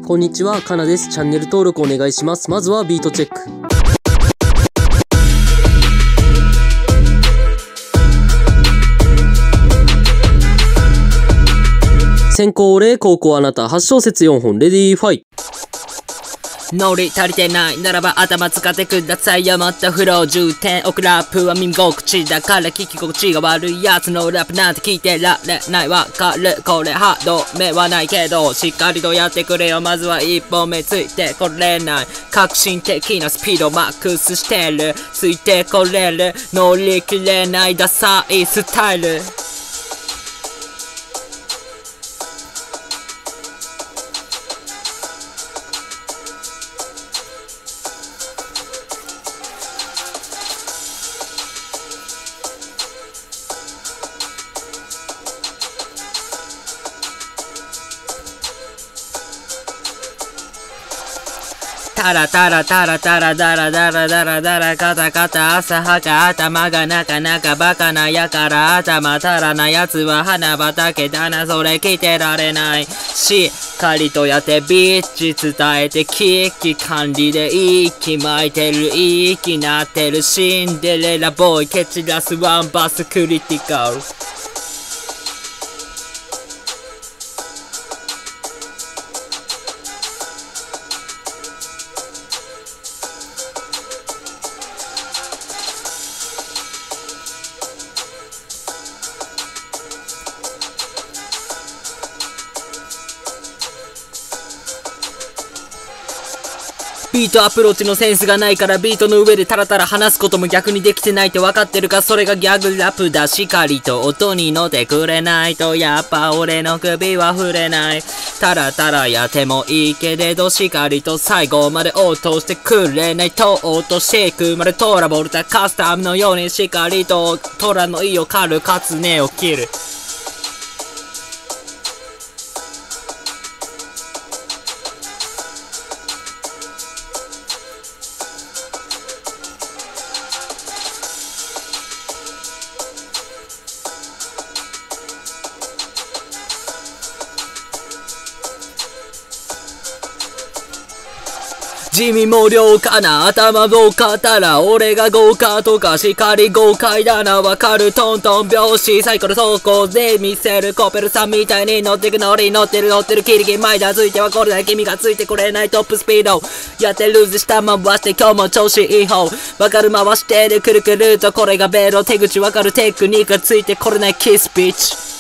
こんにちは、かなです。チャンネル登録お願いします。まずはビートチェック。先行俺、後攻あなた、8小節4本、レディーファイ。 ノリ足りてないならば頭使ってくださいよ。もっとフロー重点置くラップは耳心地だから聞き心地が悪いやつのラップなんて聞いてられない。わかるこれハード目はないけどしっかりとやってくれよ。まずは一本目ついてこれない。革新的なスピードマックスしてる。ついてこれる乗り切れないダサいスタイル。タラタラタラタラダラダラダラダラカタカタ浅はか頭がなかなかバカなやから頭足らなやつは花畑だな。それ聞いてられない。しっかりとやってビッチ伝えて危機管理で息巻いてる息なってるシンデレラボーイ蹴散らすワンバスクリティカル。ビートアプローチのセンスがないからビートの上でタラタラ話すことも逆にできてないって分かってるか。それがギャグラップだ。しかりと音に乗ってくれないとやっぱ俺の首は触れない。タラタラやってもいいけれどしかりと最後まで応答してくれないと落としていくまでトラボルタカスタムのようにしかりとトラの意を狩るカツネを切る。地味も良かな頭どうかったら俺が豪華とかしかり豪快だな。わかるトントン拍子サイクル走行で見せるコペルさんみたいに乗ってくノリ乗ってるキリキリ前だ。ついてはこれだ君がついてこれないトップスピードやってルーズした回して今日も調子いい方わかる回してるくるくるとこれがベロ手口わかるテクニックがついてこれないキスビッチ。